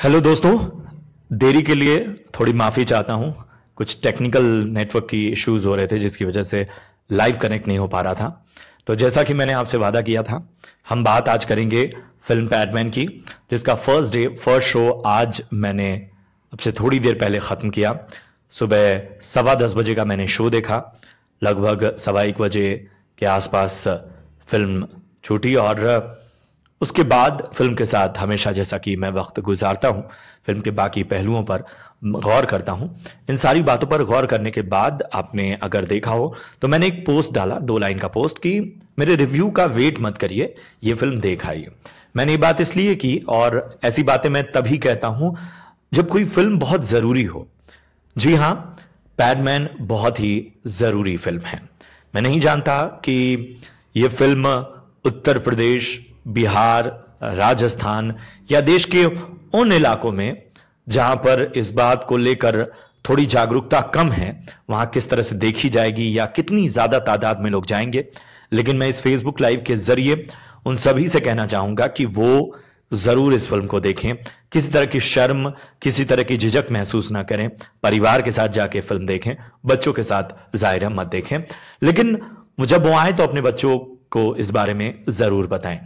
Hello दोस्तों, देरी के लिए थोड़ी माफी चाहता हूं। कुछ टेक्निकल नेटवर्क की इश्यूज हो रहे थे जिसकी वजह से लाइव कनेक्ट नहीं हो पा रहा था। तो जैसा कि मैंने आपसे वादा किया था, हम बात आज करेंगे फिल्म पैडमैन की, जिसका फर्स्ट शो आज मैंने अब से थोड़ी देर पहले खत्म किया। सुबह 10:15 बजे का मैंने शो देखा। लगभग 1:15 बजे के आसपास फिल्म छूटी और उसके बाद फिल्म के साथ हमेशा जैसा कि मैं वक्त गुजारता हूं, फिल्म के बाकी पहलुओं पर गौर करता हूं। इन सारी बातों पर गौर करने के बाद आपने अगर देखा हो तो मैंने एक पोस्ट डाला, 2 लाइन का पोस्ट, कि मेरे रिव्यू का वेट मत करिए, ये फिल्म देख आइए। मैंने ये बात इसलिए की, और ऐसी बातें मैं तभी कहता हूं जब कोई फिल्म बहुत जरूरी हो। जी हां, पैडमैन बहुत ही जरूरी फिल्म है। मैं नहीं जानता कि यह फिल्म उत्तर प्रदेश, बिहार, राजस्थान या देश के उन इलाकों में जहां पर इस बात को लेकर थोड़ी जागरूकता कम है, वहां किस तरह से देखी जाएगी या कितनी ज्यादा तादाद में लोग जाएंगे। लेकिन मैं इस फेसबुक लाइव के जरिए उन सभी से कहना चाहूंगा कि वो जरूर इस फिल्म को देखें। किसी तरह की शर्म, किसी तरह की झिझक महसूस ना करें। परिवार के साथ जाके फिल्म देखें, बच्चों के साथ जाहिर है मत देखें। लेकिन जब वो आए तो अपने बच्चों को इस बारे में जरूर बताएं।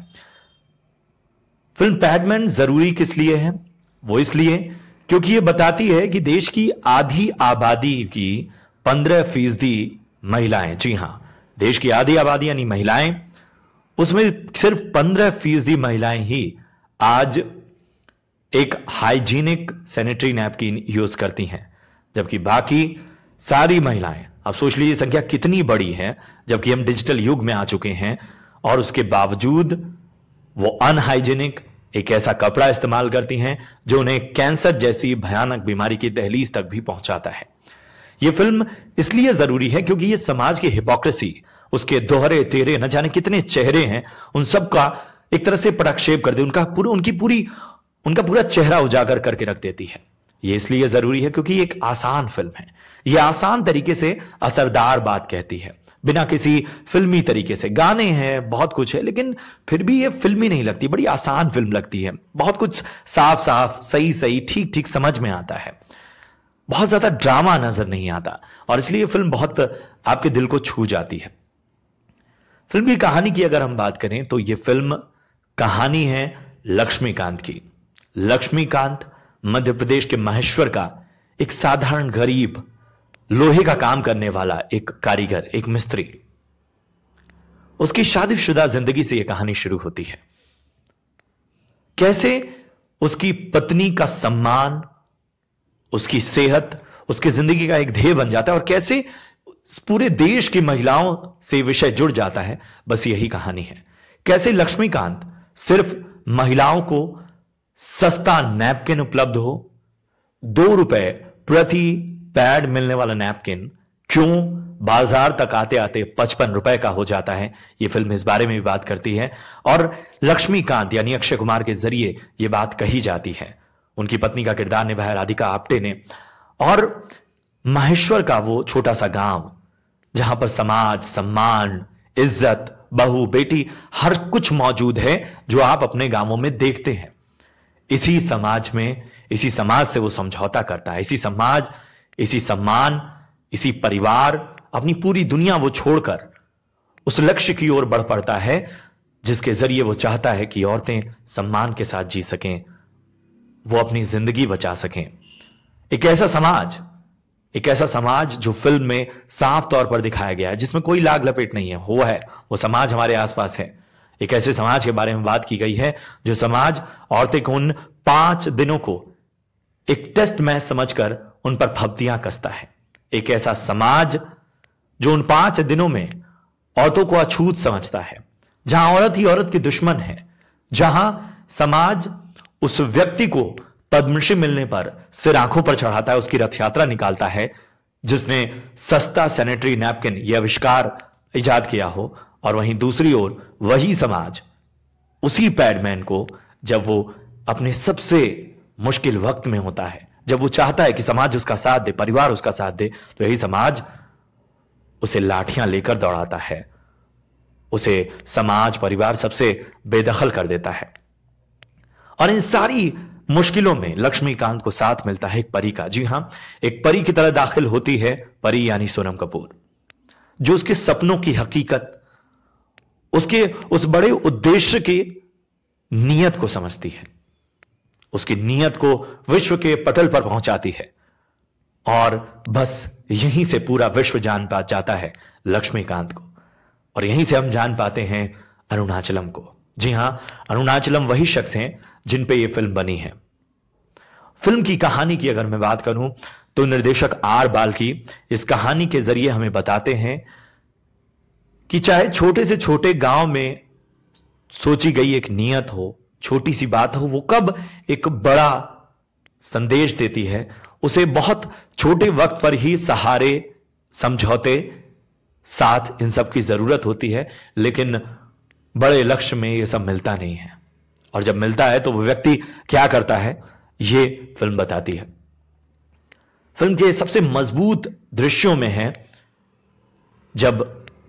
फिल्म पैडमैन जरूरी किस लिए है? वो इसलिए क्योंकि यह बताती है कि देश की आधी आबादी की 15% महिलाएं, जी हां, देश की आधी आबादी यानी महिलाएं, उसमें सिर्फ 15% महिलाएं ही आज एक हाइजीनिक सैनिटरी नैपकिन यूज करती हैं, जबकि बाकी सारी महिलाएं, आप सोच लीजिए संख्या कितनी बड़ी है, जबकि हम डिजिटल युग में आ चुके हैं और उसके बावजूद वो अनहाइजीनिक एक ऐसा कपड़ा इस्तेमाल करती हैं जो उन्हें कैंसर जैसी भयानक बीमारी की दहलीज तक भी पहुंचाता है। यह फिल्म इसलिए जरूरी है क्योंकि यह समाज की हिपोक्रेसी, उसके दोहरे तेरे न जाने कितने चेहरे हैं, उन सब का एक तरह से पटाक्षेप कर दे, उनका पूरा चेहरा उजागर करके रख देती है। यह इसलिए जरूरी है क्योंकि एक आसान फिल्म है। यह आसान तरीके से असरदार बात कहती है, बिना किसी फिल्मी तरीके से। गाने हैं, बहुत कुछ है, लेकिन फिर भी ये फिल्मी नहीं लगती, बड़ी आसान फिल्म लगती है। बहुत कुछ साफ साफ, सही सही, ठीक ठीक समझ में आता है। बहुत ज्यादा ड्रामा नजर नहीं आता और इसलिए फिल्म बहुत आपके दिल को छू जाती है। फिल्म की कहानी की अगर हम बात करें तो यह फिल्म कहानी है लक्ष्मीकांत की। लक्ष्मीकांत मध्य प्रदेश के महेश्वर का एक साधारण गरीब, लोहे का काम करने वाला एक कारीगर, एक मिस्त्री। उसकी शादीशुदा जिंदगी से यह कहानी शुरू होती है। कैसे उसकी पत्नी का सम्मान, उसकी सेहत, उसकी जिंदगी का एक ध्येय बन जाता है और कैसे पूरे देश की महिलाओं से विषय जुड़ जाता है, बस यही कहानी है। कैसे लक्ष्मीकांत सिर्फ महिलाओं को सस्ता नैपकिन उपलब्ध हो, 2 रुपए प्रति पैड मिलने वाला नैपकिन क्यों बाजार तक आते आते 55 रुपए का हो जाता है, यह फिल्म इस बारे में भी बात करती है। और लक्ष्मीकांत यानी अक्षय कुमार के जरिए यह बात कही जाती है। उनकी पत्नी का किरदार निभाया राधिका आप्टे ने। और महेश्वर का वो छोटा सा गांव जहां पर समाज, सम्मान, इज्जत, बहू, बेटी, हर कुछ मौजूद है जो आप अपने गांवों में देखते हैं। इसी समाज से वो समझौता करता है। इसी समाज, इसी सम्मान, इसी परिवार, अपनी पूरी दुनिया वो छोड़कर उस लक्ष्य की ओर बढ़ पड़ता है जिसके जरिए वो चाहता है कि औरतें सम्मान के साथ जी सकें, वो अपनी जिंदगी बचा सकें। एक ऐसा समाज जो फिल्म में साफ तौर पर दिखाया गया है, जिसमें कोई लाग लपेट नहीं है, वो समाज हमारे आसपास है। एक ऐसे समाज के बारे में बात की गई है जो समाज औरतें को उन 5 दिनों को एक टेस्ट मैच समझकर उन पर फब्तियां कसता है। एक ऐसा समाज जो उन 5 दिनों में औरतों को अछूत समझता है, जहां औरत ही औरत की दुश्मन है, जहां समाज उस व्यक्ति को पद्मश्री मिलने पर सिर आंखों पर चढ़ाता है, उसकी रथ यात्रा निकालता है जिसने सस्ता सैनिटरी नैपकिन यह आविष्कार इजाद किया हो। और वहीं दूसरी ओर वही समाज उसी पैडमैन को, जब वो अपने सबसे मुश्किल वक्त में होता है, जब वो चाहता है कि समाज उसका साथ दे, परिवार उसका साथ दे, तो यही समाज उसे लाठियां लेकर दौड़ाता है, उसे समाज, परिवार सबसे बेदखल कर देता है। और इन सारी मुश्किलों में लक्ष्मीकांत को साथ मिलता है एक परी का। जी हां, एक परी की तरह दाखिल होती है परी यानी सोनम कपूर, जो उसके सपनों की हकीकत, उसके उस बड़े उद्देश्य की नीयत को समझती है, उसकी नीयत को विश्व के पटल पर पहुंचाती है। और बस यहीं से पूरा विश्व जान पा जाता है लक्ष्मीकांत को, और यहीं से हम जान पाते हैं अरुणाचलम को। जी हां, अरुणाचलम वही शख्स हैं जिन पे यह फिल्म बनी है। फिल्म की कहानी की अगर मैं बात करूं तो निर्देशक आर बाल्की इस कहानी के जरिए हमें बताते हैं कि चाहे छोटे से छोटे गांव में सोची गई एक नियत हो, छोटी सी बात हो, वो कब एक बड़ा संदेश देती है। उसे बहुत छोटे वक्त पर ही सहारे, समझौते, साथ इन सब की जरूरत होती है, लेकिन बड़े लक्ष्य में यह सब मिलता नहीं है। और जब मिलता है तो वो व्यक्ति क्या करता है, ये फिल्म बताती है। फिल्म के सबसे मजबूत दृश्यों में है जब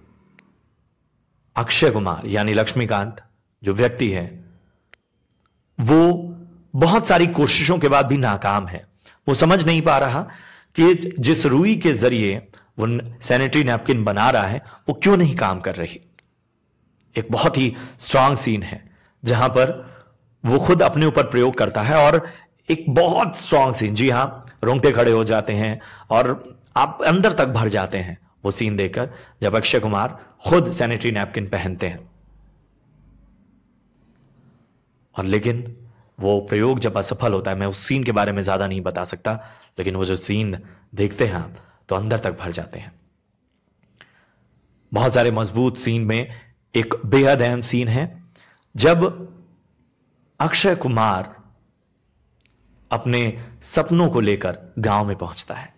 अक्षय कुमार यानी लक्ष्मीकांत जो व्यक्ति है, वो बहुत सारी कोशिशों के बाद भी नाकाम है। वो समझ नहीं पा रहा कि जिस रुई के जरिए वो सैनिटरी नैपकिन बना रहा है वो क्यों नहीं काम कर रही। एक बहुत ही स्ट्रांग सीन है जहां पर वो खुद अपने ऊपर प्रयोग करता है, और एक बहुत स्ट्रांग सीन, जी हां, रोंगटे खड़े हो जाते हैं और आप अंदर तक भर जाते हैं वो सीन देखकर, जब अक्षय कुमार खुद सैनिटरी नैपकिन पहनते हैं। और लेकिन वो प्रयोग जब असफल होता है, मैं उस सीन के बारे में ज्यादा नहीं बता सकता, लेकिन वो जो सीन देखते हैं आप तो अंदर तक भर जाते हैं। बहुत सारे मजबूत सीन में एक बेहद अहम सीन है जब अक्षय कुमार अपने सपनों को लेकर गांव में पहुंचता है।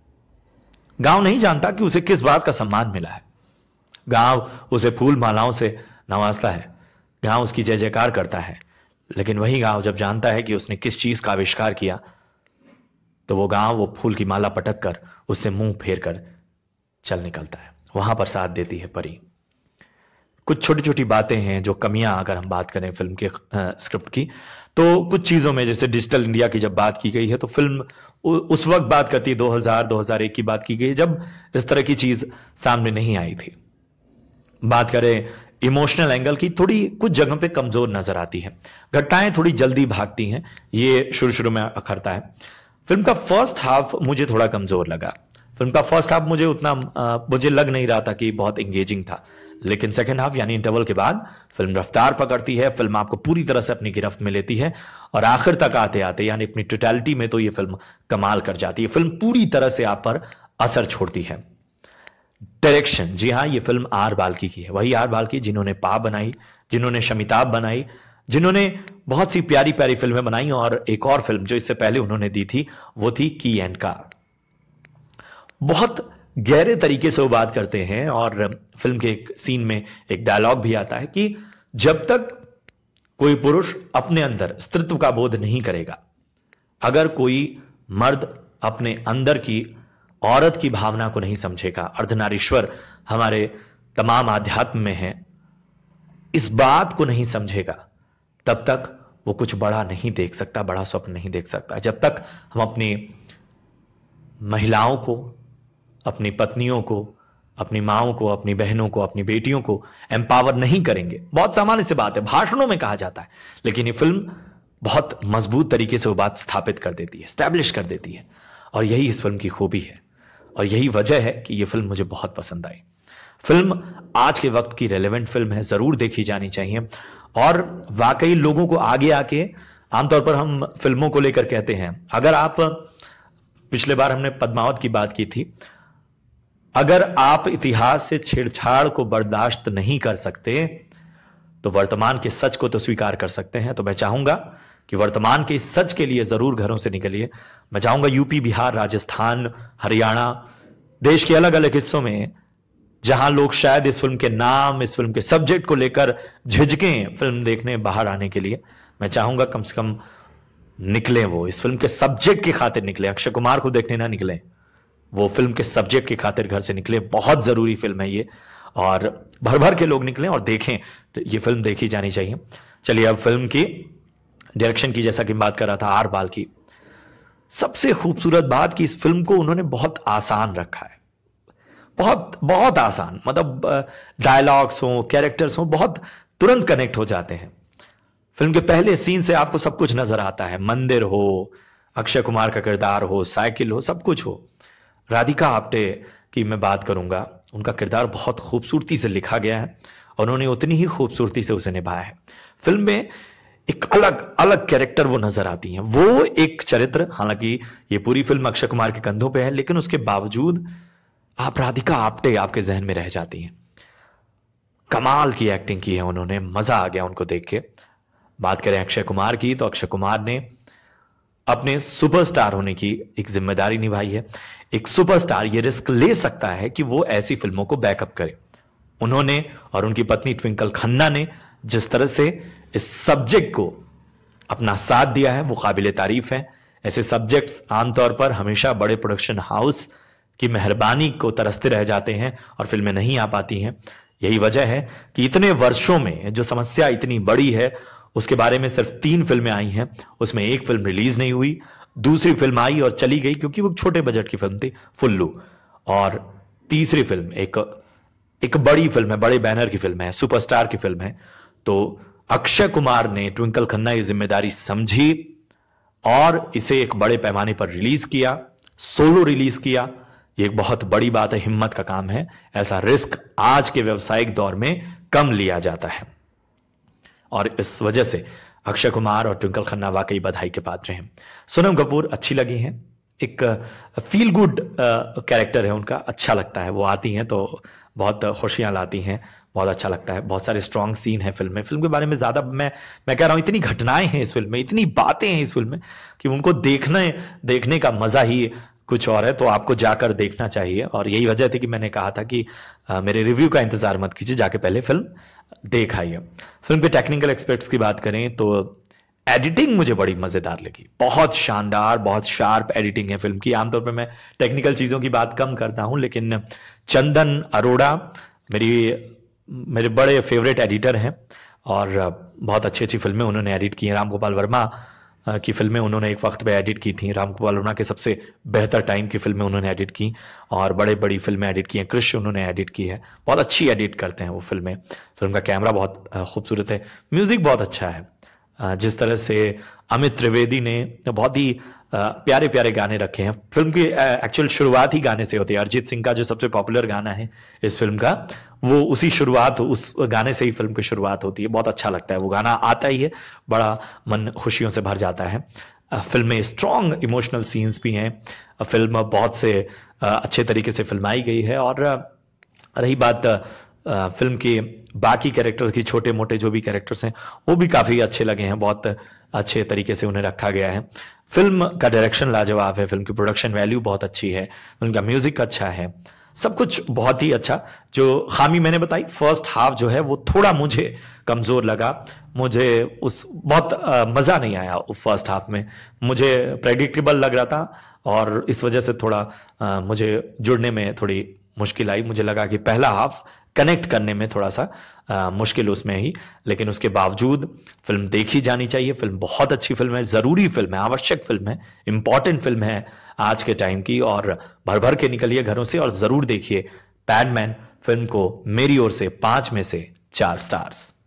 गांव नहीं जानता कि उसे किस बात का सम्मान मिला है। गांव उसे फूल मालाओं से नवाजता है, गांव उसकी जय जयकार करता है, लेकिन वही गांव जब जानता है कि उसने किस चीज का आविष्कार किया, तो वो गांव वो फूल की माला पटक कर उससे मुंह फेर कर चल निकलता है। वहां पर साथ देती है परी। कुछ छोटी छोटी बातें हैं जो कमियां, अगर हम बात करें फिल्म के स्क्रिप्ट की, तो कुछ चीजों में, जैसे डिजिटल इंडिया की जब बात की गई है तो फिल्म उस वक्त बात करती है 2000-2001 की बात की गई जब इस तरह की चीज सामने नहीं आई थी। बात करें इमोशनल एंगल की, थोड़ी कुछ जगहों पे कमजोर नजर आती है, घटनाएं थोड़ी जल्दी भागती हैं, ये शुरू शुरू में अखरता है। फिल्म का फर्स्ट हाफ मुझे थोड़ा कमजोर लगा। फिल्म का फर्स्ट हाफ मुझे उतना मुझे लग नहीं रहा था कि बहुत एंगेजिंग था, लेकिन सेकंड हाफ यानी इंटरवल के बाद फिल्म रफ्तार पकड़ती है, फिल्म आपको पूरी तरह से अपनी गिरफ्त में लेती है, और आखिर तक आते आते यानी अपनी टोटलिटी में तो ये फिल्म कमाल कर जाती है। फिल्म पूरी तरह से आप पर असर छोड़ती है। डायरेक्शन, जी हां, ये फिल्म आर बाल्की की है, वही आर बाल्की जिन्होंने पा बनाई, जिन्होंने शमिताब बनाई, जिन्होंने बहुत सी प्यारी प्यारी फिल्में बनाई, और एक और फिल्म जो इससे पहले उन्होंने दी थी वो थी की एंड कार। बहुत गहरे तरीके से वो बात करते हैं, और फिल्म के एक सीन में एक डायलॉग भी आता है कि जब तक कोई पुरुष अपने अंदर स्त्रीत्व का बोध नहीं करेगा, अगर कोई मर्द अपने अंदर की औरत की भावना को नहीं समझेगा, अर्धनारीश्वर हमारे तमाम आध्यात्म में है, इस बात को नहीं समझेगा, तब तक वो कुछ बड़ा नहीं देख सकता, बड़ा स्वप्न नहीं देख सकता। जब तक हम अपनी महिलाओं को, अपनी पत्नियों को, अपनी माओं को, अपनी बहनों को, अपनी बेटियों को एम्पावर नहीं करेंगे, बहुत सामान्य सी बात है, भाषणों में कहा जाता है, लेकिन ये फिल्म बहुत मजबूत तरीके से वो बात स्थापित कर देती है, स्टैब्लिश कर देती है, और यही इस फिल्म की खूबी है, और यही वजह है कि यह फिल्म मुझे बहुत पसंद आई। फिल्म आज के वक्त की रेलेवेंट फिल्म है, जरूर देखी जानी चाहिए, और वाकई लोगों को आगे आके, आमतौर पर हम फिल्मों को लेकर कहते हैं, अगर आप, पिछले बार हमने पद्मावत की बात की थी, अगर आप इतिहास से छेड़छाड़ को बर्दाश्त नहीं कर सकते तो वर्तमान के सच को तो स्वीकार कर सकते हैं। तो मैं चाहूंगा कि वर्तमान के इस सच के लिए जरूर घरों से निकलिए। मैं चाहूंगा यूपी, बिहार, राजस्थान, हरियाणा, देश के अलग अलग हिस्सों में जहां लोग शायद इस फिल्म के नाम, इस फिल्म के सब्जेक्ट को लेकर झिझकें फिल्म देखने बाहर आने के लिए, मैं चाहूंगा कम से कम निकले, वो इस फिल्म के सब्जेक्ट की खातिर निकले, अक्षय कुमार को देखने ना निकले, वो फिल्म के सब्जेक्ट की खातिर घर से निकले। बहुत जरूरी फिल्म है ये, और भर भर के लोग निकलें और देखें, तो ये फिल्म देखी जानी चाहिए। चलिए अब फिल्म की डायरेक्शन की जैसा कि बात कर रहा था आर बाल्की। सबसे खूबसूरत बात कि इस फिल्म को उन्होंने बहुत आसान रखा है, बहुत बहुत आसान, मतलब डायलॉग्स हो, कैरेक्टर्स हो, बहुत तुरंत कनेक्ट हो जाते हैं। फिल्म के पहले सीन से आपको सब कुछ नजर आता है, मंदिर हो, अक्षय कुमार का किरदार हो, साइकिल हो, सब कुछ हो। राधिका आप्टे की मैं बात करूंगा, उनका किरदार बहुत खूबसूरती से लिखा गया है और उन्होंने उतनी ही खूबसूरती से उसे निभाया है। फिल्म में एक अलग अलग कैरेक्टर वो नजर आती हैं, वो एक चरित्र, हालांकि ये पूरी फिल्म अक्षय कुमार के कंधों पे है, लेकिन उसके बावजूद आप राधिका आप्टे आपके जहन में रह जाती हैं। कमाल की एक्टिंग की है उन्होंने, मजा आ गया उनको देख के। बात करें अक्षय कुमार की, तो अक्षय कुमार ने अपने सुपरस्टार होने की एक जिम्मेदारी निभाई है। एक सुपरस्टार ये रिस्क ले सकता है कि वो ऐसी फिल्मों को बैकअप करे। उन्होंने और उनकी पत्नी ट्विंकल खन्ना ने जिस तरह से इस सब्जेक्ट को अपना साथ दिया है वो काबिले तारीफ है। ऐसे सब्जेक्ट्स आमतौर पर हमेशा बड़े प्रोडक्शन हाउस की मेहरबानी को तरसते रह जाते हैं और फिल्में नहीं आ पाती हैं। यही वजह है कि इतने वर्षों में जो समस्या इतनी बड़ी है, उसके बारे में सिर्फ 3 फिल्में आई हैं, उसमें एक फिल्म रिलीज नहीं हुई, दूसरी फिल्म आई और चली गई क्योंकि वो छोटे बजट की फिल्म थी, फुल्लू, और तीसरी फिल्म एक एक बड़ी फिल्म है, बड़े बैनर की फिल्म है, सुपरस्टार की फिल्म है। तो अक्षय कुमार ने ट्विंकल खन्ना की जिम्मेदारी समझी और इसे एक बड़े पैमाने पर रिलीज किया, सोलो रिलीज किया। ये एक बहुत बड़ी बात है, हिम्मत का काम है। ऐसा रिस्क आज के व्यावसायिक दौर में कम लिया जाता है और इस वजह से अक्षय कुमार और ट्विंकल खन्ना वाकई बधाई के पात्र हैं। सोनम कपूर अच्छी लगी हैं, एक फील गुड कैरेक्टर है उनका, अच्छा लगता है। वो आती हैं तो बहुत खुशियां लाती हैं, बहुत अच्छा लगता है। बहुत सारे स्ट्रॉन्ग सीन है फिल्म में। फिल्म के बारे में ज्यादा मैं कह रहा हूं, इतनी घटनाएं हैं इस फिल्म में, इतनी बातें हैं इस फिल्म में कि उनको देखने का मजा ही कुछ और है। तो आपको जाकर देखना चाहिए और यही वजह थी कि मैंने कहा था कि मेरे रिव्यू का इंतजार मत कीजिए, जाके पहले फिल्म देख आइए। फिल्म के टेक्निकल एस्पेक्ट्स की बात करें तो एडिटिंग मुझे बड़ी मजेदार लगी, बहुत शानदार, बहुत शार्प एडिटिंग है फिल्म की। आमतौर पर मैं टेक्निकल चीजों की बात कम करता हूं, लेकिन चंदन अरोड़ा मेरे बड़े फेवरेट एडिटर हैं और बहुत अच्छी अच्छी फिल्में उन्होंने एडिट की हैं। राम गोपाल वर्मा की फिल्में उन्होंने एक वक्त पे एडिट की थी, राम गोपाल वर्मा के सबसे बेहतर टाइम की फिल्में उन्होंने एडिट की और बड़े बड़ी फिल्में एडिट की हैं। कृष्ण उन्होंने एडिट की है, बहुत अच्छी एडिट करते हैं वो फिल्में। फिल्म का कैमरा बहुत खूबसूरत है, म्यूजिक बहुत अच्छा है। जिस तरह से अमित त्रिवेदी ने बहुत ही प्यारे प्यारे गाने रखे हैं। फिल्म की एक्चुअल शुरुआत ही गाने से होती है। अरिजीत सिंह का जो सबसे पॉपुलर गाना है इस फिल्म का, वो उस गाने से ही फिल्म की शुरुआत होती है। बहुत अच्छा लगता है, वो गाना आता ही है, बड़ा मन खुशियों से भर जाता है। फिल्म में स्ट्रॉन्ग इमोशनल सीन्स भी हैं। फिल्म बहुत से अच्छे तरीके से फिल्माई गई है। और रही बात फिल्म के बाकी कैरेक्टर्स की, छोटे मोटे जो भी कैरेक्टर्स हैं वो भी काफी अच्छे लगे हैं, बहुत अच्छे तरीके से उन्हें रखा गया है। फिल्म का डायरेक्शन लाजवाब है, फिल्म की प्रोडक्शन वैल्यू बहुत अच्छी है, फिल्म का म्यूजिक अच्छा है, सब कुछ बहुत ही अच्छा। जो खामी मैंने बताई, फर्स्ट हाफ जो है वो थोड़ा मुझे कमजोर लगा, मुझे उस बहुत मजा नहीं आया फर्स्ट हाफ में, मुझे प्रेडिक्टेबल लग रहा था और इस वजह से थोड़ा मुझे जुड़ने में थोड़ी मुश्किल आई। मुझे लगा कि पहला हाफ कनेक्ट करने में थोड़ा सा मुश्किल उसमें ही, लेकिन उसके बावजूद फिल्म देखी जानी चाहिए। फिल्म बहुत अच्छी फिल्म है, जरूरी फिल्म है, आवश्यक फिल्म है, इंपॉर्टेंट फिल्म है आज के टाइम की। और भर भर के निकलिए घरों से और जरूर देखिए पैडमैन फिल्म को। मेरी ओर से 5 में से 4 स्टार्स।